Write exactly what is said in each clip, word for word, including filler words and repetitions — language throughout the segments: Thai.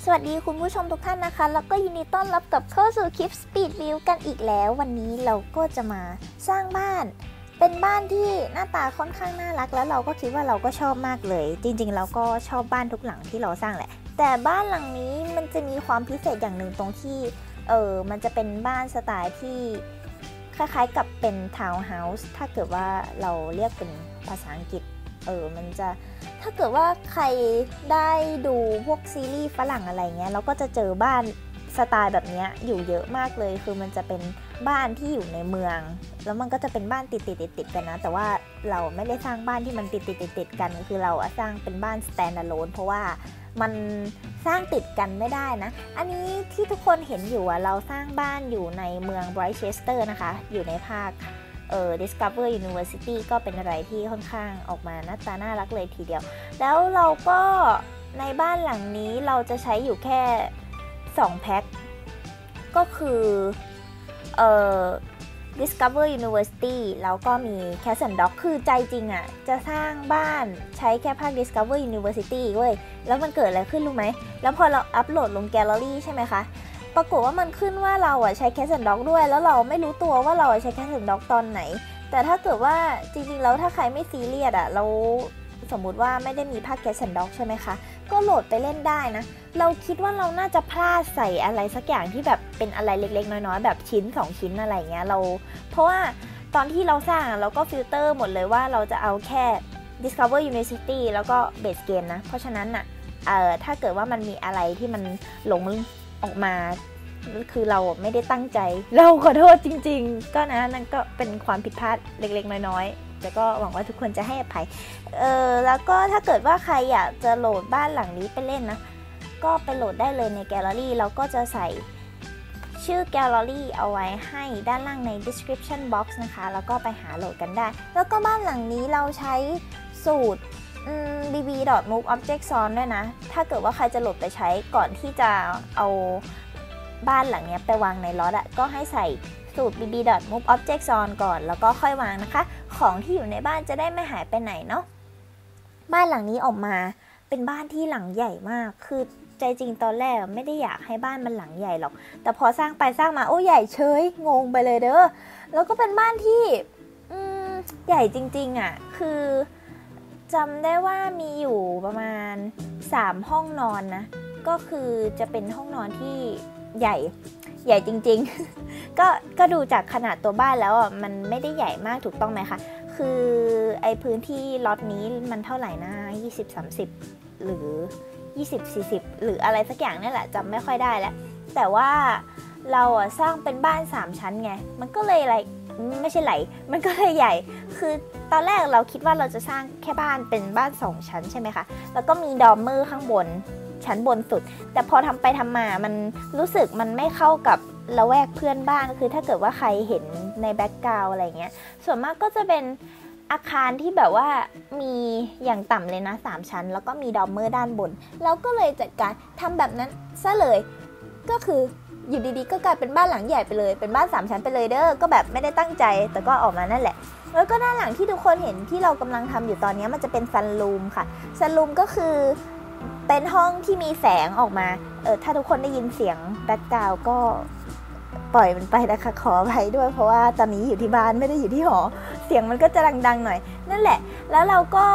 สวัสดีคุณผู้ชมทุกท่านนะคะแล้วก็ยินดีต้อนรับกับเข้าสู่คลิป Speed View กันอีกแล้ววันนี้เราก็จะมาสร้างบ้านเป็นบ้านที่หน้าตาค่อนข้างน่ารักแล้วเราก็คิดว่าเราก็ชอบมากเลยจริงๆเราก็ชอบบ้านทุกหลังที่เราสร้างแหละแต่บ้านหลังนี้มันจะมีความพิเศษอย่างหนึ่งตรงที่เออมันจะเป็นบ้านสไตล์ที่คล้ายๆกับเป็นทาวน์เฮาส์ถ้าเกิดว่าเราเรียกเป็นภาษาอังกฤษเออมันจะถ้าเกิดว่าใครได้ดูพวกซีรีส์ฝรั่งอะไรเงี้ยเราก็จะเจอบ้านสไตล์แบบนี้อยู่เยอะมากเลยคือมันจะเป็นบ้านที่อยู่ในเมืองแล้วมันก็จะเป็นบ้านติดติดติดติดกันนะแต่ว่าเราไม่ได้สร้างบ้านที่มันติดติดติดติดกันคือเราสร้างเป็นบ้าน stand alone เพราะว่ามันสร้างติดกันไม่ได้นะอันนี้ที่ทุกคนเห็นอยู่อะเราสร้างบ้านอยู่ในเมืองไบรท์เชสเตอร์นะคะอยู่ในภาคเอ่อ Discover University ก็เป็นอะไรที่ค่อนข้างออกมาหน้าตาน่ารักเลยทีเดียวแล้วเราก็ในบ้านหลังนี้เราจะใช้อยู่แค่สองแพ็คก็คือเอ่อ Discover University แล้วก็มี Cat and Dog คือใจจริงอ่ะจะสร้างบ้านใช้แค่ภาค Discover University เว้ยแล้วมันเกิดอะไรขึ้นรู้ไหมแล้วพอเราอัปโหลดลงแกลเลอรี่ใช่ไหมคะปรากฏว่ามันขึ้นว่าเราอ่ะใช้ Cat and Dog ด้วยแล้วเราไม่รู้ตัวว่าเราใช้ Cat and Dog ตอนไหนแต่ถ้าเกิดว่าจริงๆแล้วถ้าใครไม่ซีเรียสอ่ะเราสมมุติว่าไม่ได้มีภาค Cat and Dog ใช่ไหมคะก็โหลดไปเล่นได้นะเราคิดว่าเราน่าจะพลาดใส่อะไรสักอย่างที่แบบเป็นอะไรเล็กๆน้อยๆแบบชิ้นสองชิ้นอะไรเงี้ยเราเพราะว่าตอนที่เราสร้างเราก็ฟิลเตอร์หมดเลยว่าเราจะเอาแค่ Discover University แล้วก็ Base Game นะเพราะฉะนั้นน่ะเอ่อถ้าเกิดว่ามันมีอะไรที่มันหลงออกมาคือเราไม่ได้ตั้งใจเราขอโทษจริงๆก็นะนั่นก็เป็นความผิดพลาดเล็กๆน้อยๆแต่ก็หวังว่าทุกคนจะให้อภัยเออแล้วก็ถ้าเกิดว่าใครอยากจะโหลดบ้านหลังนี้ไปเล่นนะก็ไปโหลดได้เลยในแกลเลอรี่เราก็จะใส่ชื่อแกลเลอรี่เอาไว้ให้ด้านล่างใน description box นะคะแล้วก็ไปหาโหลดกันได้แล้วก็บ้านหลังนี้เราใช้สูตร บี บี move object on ด้วยนะถ้าเกิดว่าใครจะโหลดไปใช้ก่อนที่จะเอาบ้านหลังนี้ไปวางในล็อตอะก็ให้ใส่สูตร บี บี move object on ก่อนแล้วก็ค่อยวางนะคะของที่อยู่ในบ้านจะได้ไม่หายไปไหนเนาะบ้านหลังนี้ออกมาเป็นบ้านที่หลังใหญ่มากคือใจจริงตอนแรกไม่ได้อยากให้บ้านมันหลังใหญ่หรอกแต่พอสร้างไปสร้างมาโอ้ใหญ่เฉยงงไปเลยเด้อแล้วก็เป็นบ้านที่อืมใหญ่จริงๆอ่ะคือจำได้ว่ามีอยู่ประมาณสามห้องนอนนะก็คือจะเป็นห้องนอนที่ใหญ่ใหญ่จริงๆ ก็ก็ดูจากขนาดตัวบ้านแล้วอ่ะมันไม่ได้ใหญ่มากถูกต้องไหมคะคือไอพื้นที่ล็อตนี้มันเท่าไหร่นะยี่สิบ สามสิบหรือยี่สิบ สี่สิบหรืออะไรสักอย่างนี่แหละจำไม่ค่อยได้แล้วแต่ว่าเราอ่ะสร้างเป็นบ้านสามชั้นไงมันก็เลยอะไรไม่ใช่ไหลมันก็เลยใหญ่คือตอนแรกเราคิดว่าเราจะสร้างแค่บ้านเป็นบ้านสองชั้นใช่ไหมคะแล้วก็มีดอมเมอร์ข้างบนชั้นบนสุดแต่พอทำไปทำมามันรู้สึกมันไม่เข้ากับละแวกเพื่อนบ้านคือถ้าเกิดว่าใครเห็นในแบ็กกราวด์อะไรเงี้ยส่วนมากก็จะเป็นอาคารที่แบบว่ามีอย่างต่ำเลยนะสามชั้นแล้วก็มีดอมเมอร์ด้านบนแล้วก็เลยจัดการทำแบบนั้นซะเลยก็คืออยู่ดีๆก็กลายเป็นบ้านหลังใหญ่ไปเลยเป็นบ้านสามชั้นไปเลยเด้อก็แบบไม่ได้ตั้งใจแต่ก็ออกมานั่นแหละแล้วก็ด้านหลังที่ทุกคนเห็นที่เรากำลังทำอยู่ตอนนี้มันจะเป็นซันรูมค่ะซันรูมก็คือเป็นห้องที่มีแสงออกมาเออถ้าทุกคนได้ยินเสียงแบ็คกราวด์ก็ปล่อยมันไปนะคะขออภัยด้วยเพราะว่าตอนนี้อยู่ที่บ้านไม่ได้อยู่ที่หอเสียงมันก็จะดังๆหน่อยนั่นแหละแล้วเราก็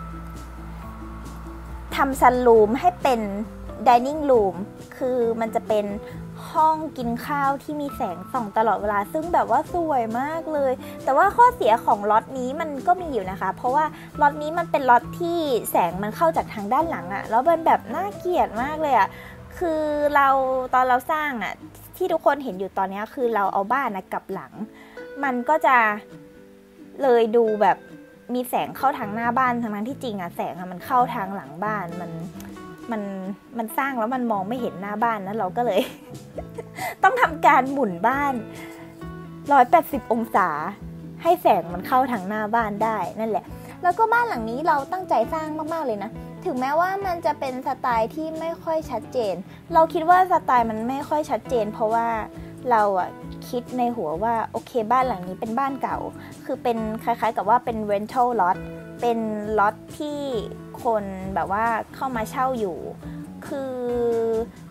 ทำซันรูมให้เป็น dining room คือมันจะเป็นห้องกินข้าวที่มีแสงส่องตลอดเวลาซึ่งแบบว่าสวยมากเลยแต่ว่าข้อเสียของล็อตนี้มันก็มีอยู่นะคะเพราะว่าล็อตนี้มันเป็นล็อตที่แสงมันเข้าจากทางด้านหลังอะแล้วมันแบบน่าเกลียดมากเลยอะคือเราตอนเราสร้างอะที่ทุกคนเห็นอยู่ตอนนี้คือเราเอาบ้านนะกลับหลังมันก็จะเลยดูแบบมีแสงเข้าทางหน้าบ้านทั้งนั้นที่จริงอะแสงอะมันเข้าทางหลังบ้านมันมันมันสร้างแล้วมันมองไม่เห็นหน้าบ้านนะเราก็เลย ต้องทำการหมุนบ้านหนึ่งร้อยแปดสิบองศาให้แสงมันเข้าทางหน้าบ้านได้นั่นแหละแล้วก็บ้านหลังนี้เราตั้งใจสร้างมากๆเลยนะถึงแม้ว่ามันจะเป็นสไตล์ที่ไม่ค่อยชัดเจนเราคิดว่าสไตล์มันไม่ค่อยชัดเจนเพราะว่าเราอะคิดในหัวว่าโอเคบ้านหลังนี้เป็นบ้านเก่าคือเป็นคล้ายๆกับว่าเป็น rental lot เป็นล็อตที่คนแบบว่าเข้ามาเช่าอยู่คือ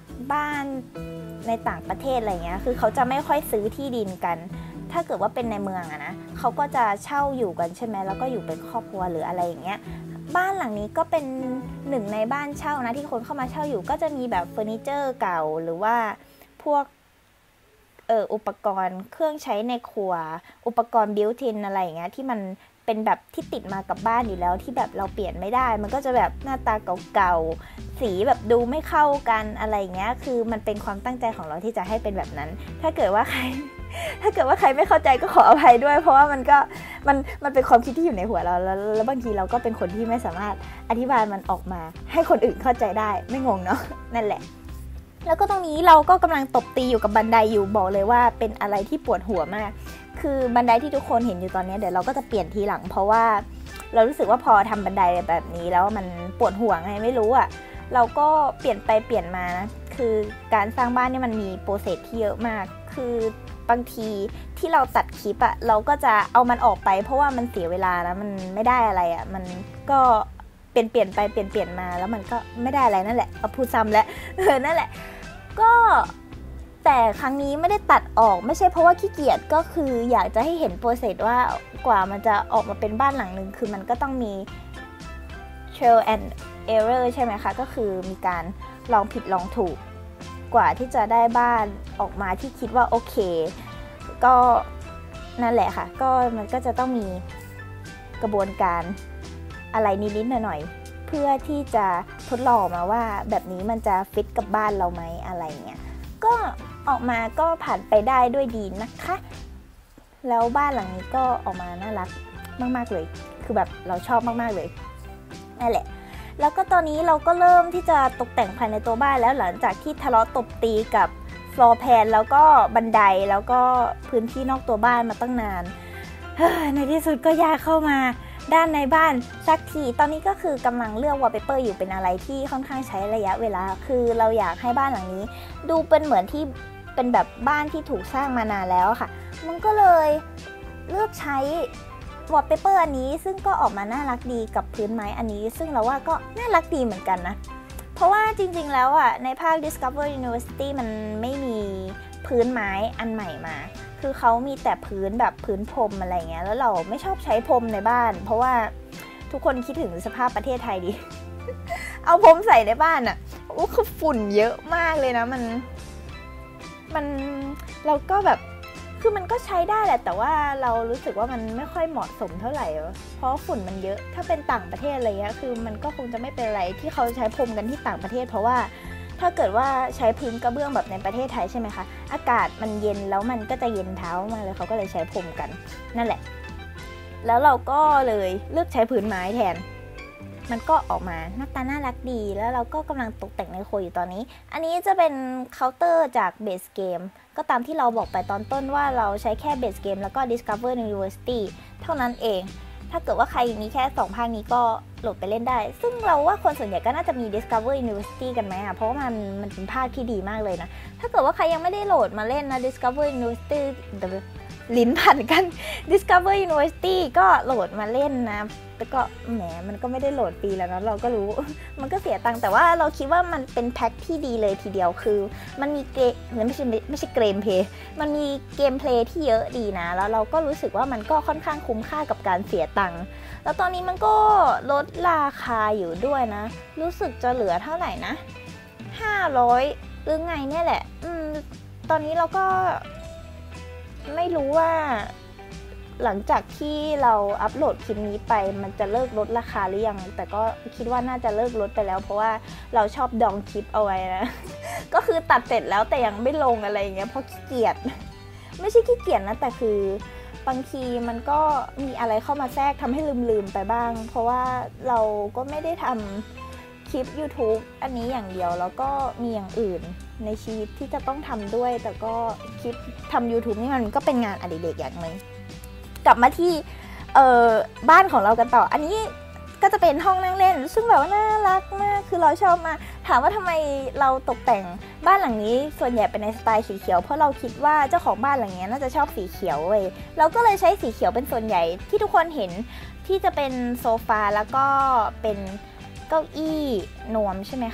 ในต่างประเทศอะไรเงี้ยคือเขาจะไม่ค่อยซื้อที่ดินกันถ้าเกิดว่าเป็นในเมืองอะนะเขาก็จะเช่าอยู่กันใช่ไหมแล้วก็อยู่เป็นครอบครัวหรืออะไรอย่างเงี้ยบ้านหลังนี้ก็เป็นหนึ่งในบ้านเช่านะที่คนเข้ามาเช่าอยู่ก็จะมีแบบเฟอร์นิเจอร์เก่าหรือว่าพวกเอออุปกรณ์เครื่องใช้ในครัวอุปกรณ์บิวทินอะไรอย่างเงี้ยที่มันเป็นแบบที่ติดมากับบ้านอยู่แล้วที่แบบเราเปลี่ยนไม่ได้มันก็จะแบบหน้าตาเก่าๆสีแบบดูไม่เข้ากันอะไรอย่างเงี้ยคือมันเป็นความตั้งใจของเราที่จะให้เป็นแบบนั้นถ้าเกิดว่าใครถ้าเกิดว่าใครไม่เข้าใจก็ขออภัยด้วยเพราะว่ามันก็มันมันเป็นความคิดที่อยู่ในหัวเราแล้วแล้วบางทีเราก็เป็นคนที่ไม่สามารถอธิบายมันออกมาให้คนอื่นเข้าใจได้ไม่งงเนาะนั่นแหละแล้วก็ตรงนี้เราก็กำลังตบตีอยู่กับบันไดอยู่บอกเลยว่าเป็นอะไรที่ปวดหัวมากคือบันไดที่ทุกคนเห็นอยู่ตอนนี้เดี๋ยวเราก็จะเปลี่ยนทีหลังเพราะว่าเรารู้สึกว่าพอทำบันไดแบบนี้แล้วมันปวดหัวไงไม่รู้อ่ะเราก็เปลี่ยนไปเปลี่ยนมานะคือการสร้างบ้านเนี่ยมันมีโปรเซสที่เยอะมากคือบางทีที่เราตัดคลิปอะเราก็จะเอามันออกไปเพราะว่ามันเสียเวลานะมันไม่ได้อะไรอะมันก็เปลี่ยนเปลี่ยนไปเปลี่ยนเปลี่ยนมาแล้วมันก็ไม่ได้อะไรนั่นแหละเอาพูดซ้ำแล้วเออนั่นแหละก็แต่ครั้งนี้ไม่ได้ตัดออกไม่ใช่เพราะว่าขี้เกียจก็คืออยากจะให้เห็นโปรเซสว่ากว่ามันจะออกมาเป็นบ้านหลังนึงคือมันก็ต้องมี trial and error ใช่ไหมคะก็คือมีการลองผิดลองถูกกว่าที่จะได้บ้านออกมาที่คิดว่าโอเคก็นั่นแหละค่ะก็มันก็จะต้องมีกระบวนการอะไรนิดๆหน่อยๆเพื่อที่จะทดลองมาว่าแบบนี้มันจะฟิตกับบ้านเราไหมอะไรเงี้ยก็ออกมาก็ผ่านไปได้ด้วยดีนะคะแล้วบ้านหลังนี้ก็ออกมาน่ารักมากๆเลยคือแบบเราชอบมากๆเลยนั่นแหละแล้วก็ตอนนี้เราก็เริ่มที่จะตกแต่งภายในตัวบ้านแล้วหลังจากที่ทะเลาะตบตีกับฟลอร์แพลนแล้วก็บันไดแล้วก็พื้นที่นอกตัวบ้านมาตั้งนานในที่สุดก็ย้ายเข้ามาด้านในบ้านสักทีตอนนี้ก็คือกำลังเลือกวอลเปเปอร์อยู่เป็นอะไรที่ค่อนข้างใช้ระยะเวลาคือเราอยากให้บ้านหลังนี้ดูเป็นเหมือนที่เป็นแบบบ้านที่ถูกสร้างมานานแล้วค่ะมันก็เลยเลือกใช้วอลเปเปอร์อันนี้ซึ่งก็ออกมาน่ารักดีกับพื้นไม้อันนี้ซึ่งเราว่าก็น่ารักดีเหมือนกันนะเพราะว่าจริงๆแล้วอ่ะในภาค Discover University มันไม่มีพื้นไม้อันใหม่มาคือเขามีแต่พื้นแบบพื้นพรมอะไรเงี้ยแล้วเราไม่ชอบใช้พรมในบ้านเพราะว่าทุกคนคิดถึงสภาพประเทศไทยดิ เอาพรมใส่ในบ้านอ่ะโอ้คือฝุ่นเยอะมากเลยนะมันมันเราก็แบบคือมันก็ใช้ได้แหละแต่ว่าเรารู้สึกว่ามันไม่ค่อยเหมาะสมเท่าไหร่เพราะฝุ่นมันเยอะถ้าเป็นต่างประเทศอะไรเงี้ยคือมันก็คงจะไม่เป็นไรที่เขาใช้พรมกันที่ต่างประเทศเพราะว่าถ้าเกิดว่าใช้พื้นกระเบื้องแบบในประเทศไทยใช่ไหมคะอากาศมันเย็นแล้วมันก็จะเย็นเท้ามากเลยเขาก็เลยใช้พรมกันนั่นแหละแล้วเราก็เลยเลือกใช้พื้นไม้แทนมันก็ออกมาหน้าตาน่ารักดีแล้วเราก็กำลังตกแต่งในครัวอยู่ตอนนี้อันนี้จะเป็นเคาน์เตอร์จากเบสเกมก็ตามที่เราบอกไปตอนต้นว่าเราใช้แค่เบสเกมแล้วก็ Discover University เท่านั้นเองถ้าเกิดว่าใครมีแค่สองภาคนี้ก็โหลดไปเล่นได้ซึ่งเราว่าคนส่วนใหญ่ก็น่าจะมี Discover University กันไหมอ่ะเพราะว่ามันมันเป็นภาคที่ดีมากเลยนะถ้าเกิดว่าใครยังไม่ได้โหลดมาเล่นนะ Discover University ลิ้นพันกัน Discover University ก็โหลดมาเล่นนะแต่ก็แหมมันก็ไม่ได้โหลดฟรีแล้วนะเราก็รู้ มันก็เสียตังค์แต่ว่าเราคิดว่ามันเป็นแพ็คที่ดีเลยทีเดียวคือมันมีเกมไม่ใช่ไม่ใช่เกมเพลย์มันมีเกมเพลย์ที่เยอะดีนะแล้วเราก็รู้สึกว่ามันก็ค่อนข้างคุ้มค่ากับการเสียตังค์แล้วตอนนี้มันก็ลดราคาอยู่ด้วยนะรู้สึกจะเหลือเท่าไหร่นะห้าร้อยหรือไงเนี่ยแหละอืมตอนนี้เราก็ไม่รู้ว่าหลังจากที่เราอัปโหลดคลิปนี้ไปมันจะเลิกลดราคาหรือยังแต่ก็คิดว่าน่าจะเลิกลดไปแล้วเพราะว่าเราชอบดองคลิปเอาไว้นะ ก็คือตัดเสร็จแล้วแต่ยังไม่ลงอะไรอย่างเงี้ยเพราะขี้เกียจ ไม่ใช่ขี้เกียจนะแต่คือบางทีมันก็มีอะไรเข้ามาแทรกทำให้ลืมๆไปบ้างเพราะว่าเราก็ไม่ได้ทำคลิป YouTube อันนี้อย่างเดียวแล้วก็มีอย่างอื่นในชีวิตที่จะต้องทำด้วยแต่ก็คลิปทำ YouTube นี่มันก็เป็นงานอดิเรกอย่างนึงกลับมาที่เอ่อบ้านของเรากันต่ออันนี้ก็จะเป็นห้องนั่งเล่นซึ่งแบบว่าน่ารักมากคือเราชอบมากถามว่าทำไมเราตกแต่งบ้านหลังนี้ส่วนใหญ่เป็นในสไตล์สีเขียวเพราะเราคิดว่าเจ้าของบ้านหลังนี้น่าจะชอบสีเขียวเว้ยเราก็เลยใช้สีเขียวเป็นส่วนใหญ่ที่ทุกคนเห็นที่จะเป็นโซฟาแล้วก็เป็นเก้าอี้นวมใช่ไหมคะ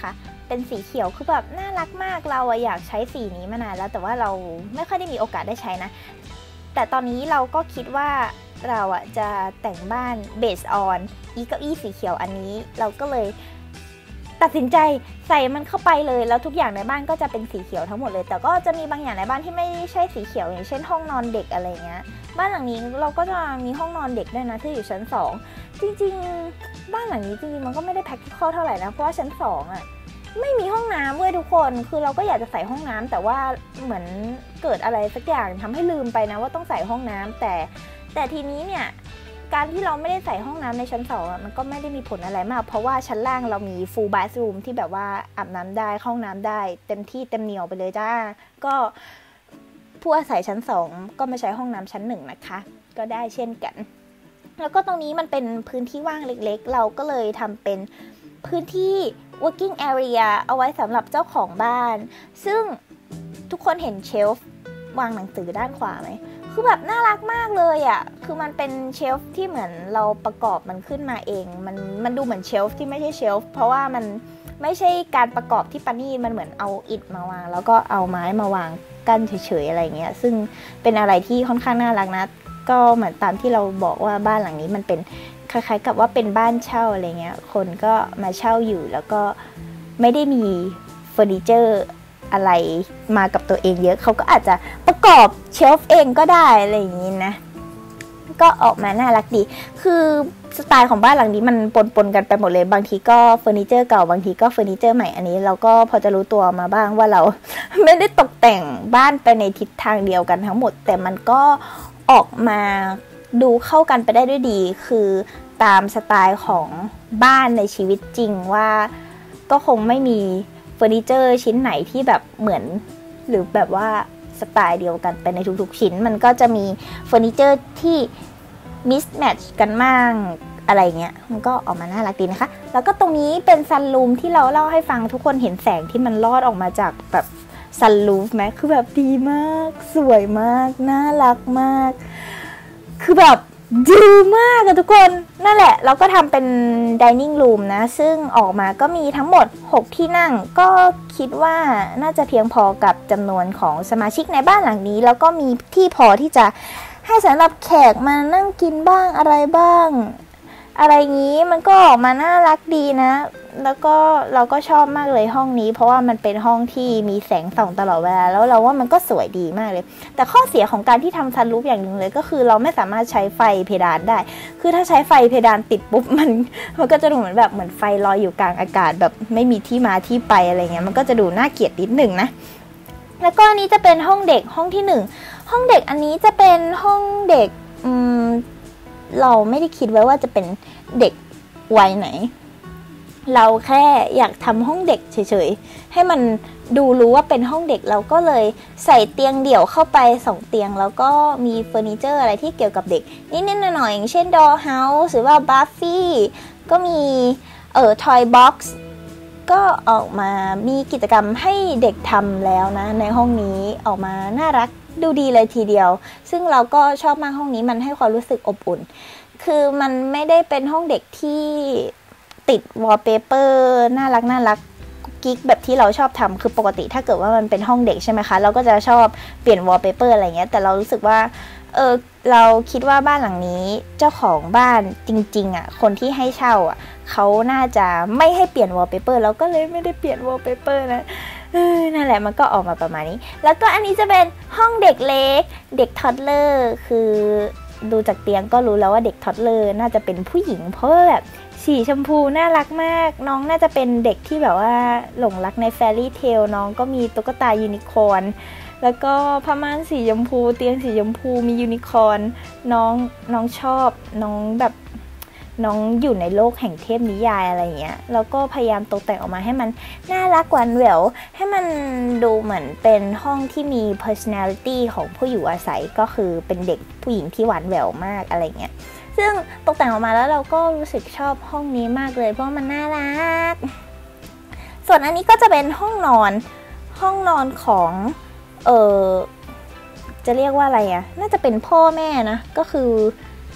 เป็นสีเขียวคือแบบน่ารักมากเราอะอยากใช้สีนี้มานานแล้วแต่ว่าเราไม่ค่อยได้มีโอกาสได้ใช้นะแต่ตอนนี้เราก็คิดว่าเราอะจะแต่งบ้านเบสออนอีเก้าอี้สีเขียวอันนี้เราก็เลยตัดสินใจใส่มันเข้าไปเลยแล้วทุกอย่างในบ้านก็จะเป็นสีเขียวทั้งหมดเลยแต่ก็จะมีบางอย่างในบ้านที่ไม่ใช่สีเขียวอย่างเช่นห้องนอนเด็กอะไรเงี้ยบ้านหลังนี้เราก็จะมีห้องนอนเด็กด้วยนะที่อยู่ชั้นสองจริงๆบ้านหลังนี้จริงๆมันก็ไม่ได้ practical เท่าไหร่นะเพราะว่าชั้นสองอะไม่มีห้องน้ำเว้ยทุกคนคือเราก็อยากจะใส่ห้องน้ำแต่ว่าเหมือนเกิดอะไรสักอย่างทำให้ลืมไปนะว่าต้องใส่ห้องน้ำแต่แต่ทีนี้เนี่ยการที่เราไม่ได้ใส่ห้องน้ำในชั้นสองมันก็ไม่ได้มีผลอะไรมากเพราะว่าชั้นล่างเรามี full bathroom ที่แบบว่าอาบน้ำได้ห้องน้ำได้เต็มที่เต็มเหนียวไปเลยจ้าก็ผู้อาศัยชั้นสองก็มาใช้ห้องน้ำชั้นหนึ่งนะคะก็ได้เช่นกันแล้วก็ตรงนี้มันเป็นพื้นที่ว่างเล็กๆเราก็เลยทำเป็นพื้นที่ working area เอาไว้สำหรับเจ้าของบ้านซึ่งทุกคนเห็นเชลฟ์วางหนังสือด้านขวาไหมคือแบบน่ารักมากเลยอ่ะคือมันเป็นเชลฟ์ที่เหมือนเราประกอบมันขึ้นมาเองมันมันดูเหมือนเชลฟ์ที่ไม่ใช่เชลฟ์เพราะว่ามันไม่ใช่การประกอบที่ปานี่มันเหมือนเอาอิฐมาวางแล้วก็เอาไม้มาวางกั้นเฉยๆอะไรเงี้ยซึ่งเป็นอะไรที่ค่อนข้างน่ารักนะก็เหมือนตามที่เราบอกว่าบ้านหลังนี้มันเป็นคล้ายๆกับว่าเป็นบ้านเช่าอะไรเงี้ยคนก็มาเช่าอยู่แล้วก็ไม่ได้มีเฟอร์นิเจอร์อะไรมากับตัวเองเยอะเขาก็อาจจะประกอบเชลฟ์เองก็ได้อะไรอย่างนี้นะก็ออกมาน่ารักดีคือสไตล์ของบ้านหลังนี้มันปนๆกันไปหมดเลยบางทีก็เฟอร์นิเจอร์เก่าบางทีก็เฟอร์นิเจอร์ใหม่อันนี้เราก็พอจะรู้ตัวมาบ้างว่าเรา ไม่ได้ตกแต่งบ้านไปในทิศทางเดียวกันทั้งหมดแต่มันก็ออกมาดูเข้ากันไปได้ด้วยดีคือตามสไตล์ของบ้านในชีวิตจริงว่าก็คงไม่มีเฟอร์นิเจอร์ชิ้นไหนที่แบบเหมือนหรือแบบว่าสไตล์เดียวกันไปในทุกๆชิ้นมันก็จะมีเฟอร์นิเจอร์ที่มิสแมทช์กันมากอะไรเงี้ยมันก็ออกมาน่ารักดีนะคะแล้วก็ตรงนี้เป็นซันรูมที่เราเล่าให้ฟังทุกคนเห็นแสงที่มันลอดออกมาจากแบบซันรูฟไหมคือแบบดีมากสวยมากน่ารักมากคือแบบดีมากอะทุกคนนั่นแหละเราก็ทำเป็น dining room นะซึ่งออกมาก็มีทั้งหมดหกที่นั่งก็คิดว่าน่าจะเพียงพอกับจำนวนของสมาชิกในบ้านหลังนี้แล้วก็มีที่พอที่จะให้สำหรับแขกมานั่งกินบ้างอะไรบ้างอะไรงี้มันก็ออกมาน่ารักดีนะแล้วก็เราก็ชอบมากเลยห้องนี้เพราะว่ามันเป็นห้องที่มีแสงส่องตลอดเวลาแล้วเราว่ามันก็สวยดีมากเลยแต่ข้อเสียของการที่ทำซันรูฟอย่างหนึ่งเลยก็คือเราไม่สามารถใช้ไฟเพดานได้คือถ้าใช้ไฟเพดานติดปุ๊บมันมันก็จะดูเหมือนแบบเหมือนไฟลอยอยู่กลางอากาศแบบไม่มีที่มาที่ไปอะไรเงี้ยมันก็จะดูน่าเกลียดนิดหนึ่งนะแล้วก็อันนี้จะเป็นห้องเด็กห้องที่หนึ่งห้องเด็กอันนี้จะเป็นห้องเด็กอืมเราไม่ได้คิดไว้ว่าจะเป็นเด็กวัยไหนเราแค่อยากทำห้องเด็กเฉยๆให้มันดูรู้ว่าเป็นห้องเด็กเราก็เลยใส่เตียงเดี่ยวเข้าไปสองเตียงแล้วก็มีเฟอร์นิเจอร์อะไรที่เกี่ยวกับเด็กนิดๆหน่อยๆอย่างเช่นดอลเฮาส์หรือว่าบัฟฟี่ก็มีเอ่อทอยบ็อกซ์ก็ออกมามีกิจกรรมให้เด็กทำแล้วนะในห้องนี้ออกมาน่ารักดูดีเลยทีเดียวซึ่งเราก็ชอบมากห้องนี้มันให้ความรู้สึกอบอุ่นคือมันไม่ได้เป็นห้องเด็กที่ติดวอลเปเปอร์น่ารักน่ารักกิ๊กแบบที่เราชอบทำคือปกติถ้าเกิดว่ามันเป็นห้องเด็กใช่ไหมคะเราก็จะชอบเปลี่ยนวอลเปเปอร์อะไรเงี้ยแต่เรารู้สึกว่าเออเราคิดว่าบ้านหลังนี้เจ้าของบ้านจริงๆอ่ะคนที่ให้เช่าอ่ะเขาน่าจะไม่ให้เปลี่ยนวอลเปเปอร์เราก็เลยไม่ได้เปลี่ยนวอลเปเปอร์นะเออนั่นแหละมันก็ออกมาประมาณนี้แล้วก็อันนี้จะเป็นห้องเด็กเล็กเด็กทอดเลอร์คือดูจากเตียงก็รู้แล้วว่าเด็กทอดเลอร์น่าจะเป็นผู้หญิงเพราะแบบสีชมพูน่ารักมากน้องน่าจะเป็นเด็กที่แบบว่าหลงรักในแฟรี่เทลน้องก็มีตุ๊กตายูนิคอร์นแล้วก็ผ้าม่านสีชมพูเตียงสีชมพูมียูนิคอร์นน้องน้องชอบน้องแบบน้องอยู่ในโลกแห่งเทพนิยายอะไรเงี้ยแล้วก็พยายามตกแต่งออกมาให้มันน่ารักหวานแหววให้มันดูเหมือนเป็นห้องที่มี personality ของผู้อยู่อาศัยก็คือเป็นเด็กผู้หญิงที่หวานแหววมากอะไรเงี้ยซึ่งตกแต่งออกมาแล้วเราก็รู้สึกชอบห้องนี้มากเลยเพราะมันน่ารักส่วนอันนี้ก็จะเป็นห้องนอนห้องนอนของเออจะเรียกว่าอะไรอะน่าจะเป็นพ่อแม่นะก็คือ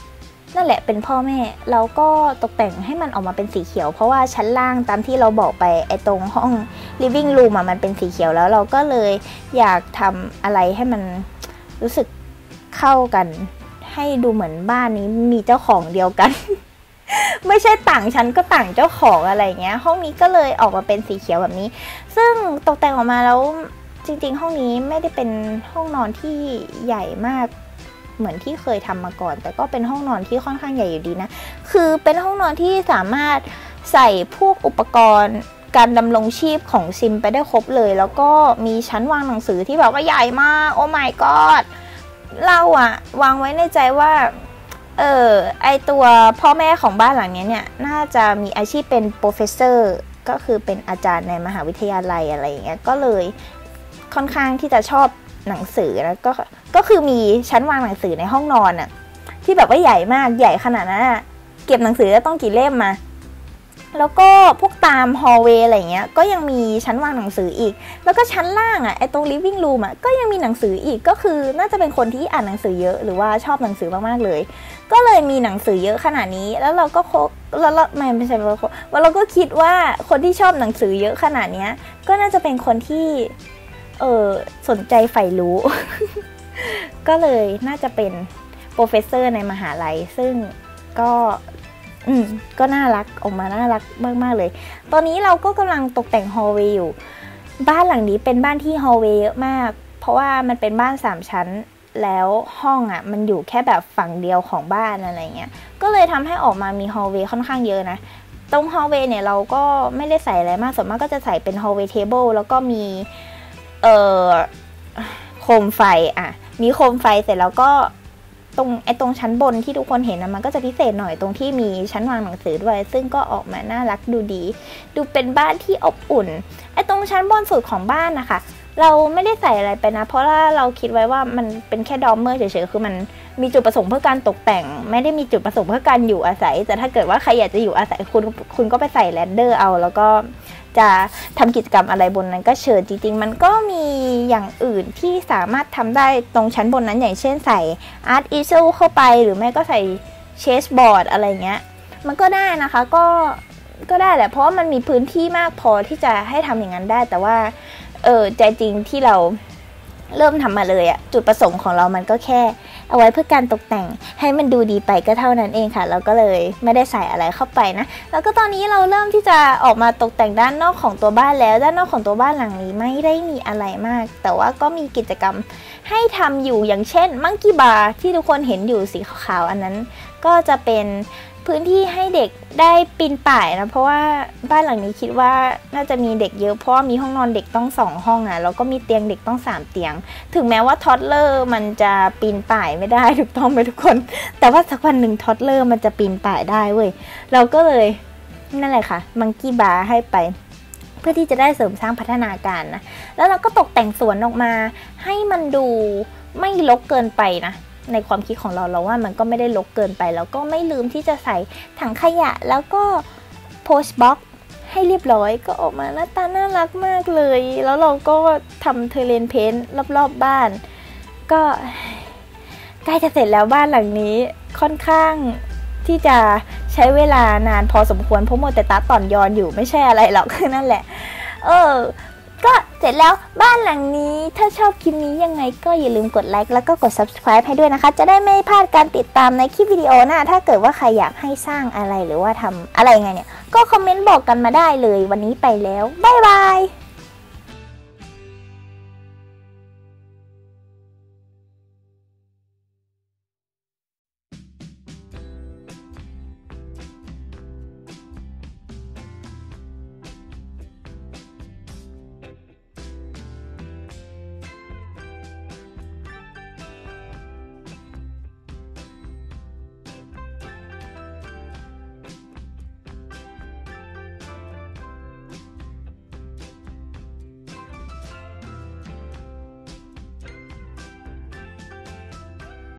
นั่นแหละเป็นพ่อแม่เราก็ตกแต่งให้มันออกมาเป็นสีเขียวเพราะว่าชั้นล่างตามที่เราบอกไปไอ้ตรงห้อง living room อ่ะมันเป็นสีเขียวแล้วเราก็เลยอยากทำอะไรให้มันรู้สึกเข้ากันให้ดูเหมือนบ้านนี้มีเจ้าของเดียวกัน ไม่ใช่ต่างชั้นก็ต่างเจ้าของอะไรเงี้ยห้องนี้ก็เลยออกมาเป็นสีเขียวแบบนี้ซึ่งตกแต่งออกมาแล้วจริงๆห้องนี้ไม่ได้เป็นห้องนอนที่ใหญ่มากเหมือนที่เคยทำมาก่อนแต่ก็เป็นห้องนอนที่ค่อนข้างใหญ่อยู่ดีนะคือเป็นห้องนอนที่สามารถใส่พวกอุปกรณ์การดำรงชีพของซิมไปได้ครบเลยแล้วก็มีชั้นวางหนังสือที่แบบว่าใหญ่มากโอ้ my god เราอะวางไว้ในใจว่าเออไอตัวพ่อแม่ของบ้านหลังนี้เนี่ยน่าจะมีอาชีพเป็นโปรเฟสเซอร์ก็คือเป็นอาจารย์ในมหาวิทยาลัยอะไรอย่างเงี้ยก็เลยค่อนข้างที่จะชอบหนังสือแล้วก็ก็คือมีชั้นวางหนังสือในห้องนอนอะที่แบบว่าใหญ่มากใหญ่ขนาดนั้นอะเก็บหนังสือต้องกี่เล่มมาแล้วก็พวกตามฮอลล์เวย์อะไรเงี้ยก็ยังมีชั้นวางหนังสืออีกแล้วก็ชั้นล่างอ่ะไอ้ตรง living room อ่ะก็ยังมีหนังสืออีกก็คือน่าจะเป็นคนที่อ่านหนังสือเยอะหรือว่าชอบหนังสือมากๆเลยก็เลยมีหนังสือเยอะขนาดนี้แล้วเราก็แล้วเราไม่ไม่ใช่ว่าว่าเราก็คิดว่าคนที่ชอบหนังสือเยอะขนาดนี้ก็น่าจะเป็นคนที่เออสนใจใฝ่รู้ ก็เลยน่าจะเป็นโปรเฟสเซอร์ในมหาลัยซึ่งก็อืมก็น่ารักออกมาน่ารักมากๆเลยตอนนี้เราก็กำลังตกแต่งฮอลล์เวย์อยู่บ้านหลังนี้เป็นบ้านที่ฮอลล์เวย์เยอะมากเพราะว่ามันเป็นบ้านสามชั้นแล้วห้องอ่ะมันอยู่แค่แบบฝั่งเดียวของบ้านอะไรเงี้ยก็เลยทำให้ออกมามีฮอลล์เวย์ค่อนข้างเยอะนะตรงฮอลล์เวย์เนี่ยเราก็ไม่ได้ใส่อะไรมากส่วนมากก็จะใส่เป็นฮอลล์เวย์เทเบิลแล้วก็มีเอ่อโคมไฟอ่ะมีโคมไฟเสร็จแล้วก็ตรงไอ้ตรงชั้นบนที่ทุกคนเห็นนะมันก็จะพิเศษหน่อยตรงที่มีชั้นวางหนังสือด้วยซึ่งก็ออกมาน่ารักดูดีดูเป็นบ้านที่อบอุ่นไอ้ตรงชั้นบนสุดของบ้านนะคะเราไม่ได้ใส่อะไรไปนะเพราะว่าเราคิดไว้ว่ามันเป็นแค่ดอมเมอร์เฉยๆคือมันมีจุดประสงค์เพื่อการตกแต่งไม่ได้มีจุดประสงค์เพื่อการอยู่อาศัยแต่ถ้าเกิดว่าใครอยากจะอยู่อาศัยคุณคุณก็ไปใส่แรนเดอร์เอาแล้วก็จะทำกิจกรรมอะไรบนนั้นก็เชิญจริงๆมันก็มีอย่างอื่นที่สามารถทำได้ตรงชั้นบนนั้นอย่างเช่นใส่อาร์ตอีเซลเข้าไปหรือไม่ก็ใส่เชสบอร์ดอะไรเงี้ยมันก็ได้นะคะก็ก็ได้แหละเพราะว่ามันมีพื้นที่มากพอที่จะให้ทำอย่างนั้นได้แต่ว่าเออใจจริงที่เราเริ่มทำมาเลยอะจุดประสงค์ของเรามันก็แค่เอาไว้เพื่อการตกแต่งให้มันดูดีไปก็เท่านั้นเองค่ะเราก็เลยไม่ได้ใส่อะไรเข้าไปนะแล้วก็ตอนนี้เราเริ่มที่จะออกมาตกแต่งด้านนอกของตัวบ้านแล้วด้านนอกของตัวบ้านหลังนี้ไม่ได้มีอะไรมากแต่ว่าก็มีกิจกรรมให้ทำอยู่อย่างเช่นมังกี้บาร์ที่ทุกคนเห็นอยู่สีขาวๆอันนั้นก็จะเป็นพื้นที่ให้เด็กได้ปีนป่ายนะเพราะว่าบ้านหลังนี้คิดว่าน่าจะมีเด็กเยอะเพราะมีห้องนอนเด็กต้องสองห้องอ่ะแล้วก็มีเตียงเด็กต้องสามเตียงถึงแม้ว่าทอดเลอร์มันจะปีนป่ายไม่ได้ถูกต้องไหมทุกคนแต่ว่าสักวันหนึ่งทอดเลอร์มันจะปีนป่ายได้เว้ยเราก็เลยนั่นแหละค่ะมังกี้บาร์ให้ไปเพื่อที่จะได้เสริมสร้างพัฒนาการนะแล้วเราก็ตกแต่งสวนออกมาให้มันดูไม่รกเกินไปนะในความคิดของเราเราว่ามันก็ไม่ได้รกเกินไปแล้วก็ไม่ลืมที่จะใส่ถังขยะแล้วก็โพสต์บ็อกซ์ให้เรียบร้อยก็ออกมาหน้าตาน่ารักมากเลยแล้วเราก็ทำเทเลนเพนท์รอบๆบ้านก็ใกล้จะเสร็จแล้วบ้านหลังนี้ค่อนข้างที่จะใช้เวลานานพอสมควรเพราะโมแต่ตาต่อนยอนอยู่ไม่ใช่อะไรหรอกคือนั่นแหละเออก็เสร็จแล้วบ้านหลังนี้ถ้าชอบคลิปนี้ยังไงก็อย่าลืมกดไลค์แล้วก็กด ซับสไครบ์ ให้ด้วยนะคะจะได้ไม่พลาดการติดตามในคลิปวิดีโอหน้าถ้าเกิดว่าใครอยากให้สร้างอะไรหรือว่าทำอะไรไงเนี่ยก็คอมเมนต์บอกกันมาได้เลยวันนี้ไปแล้วบ๊ายบาย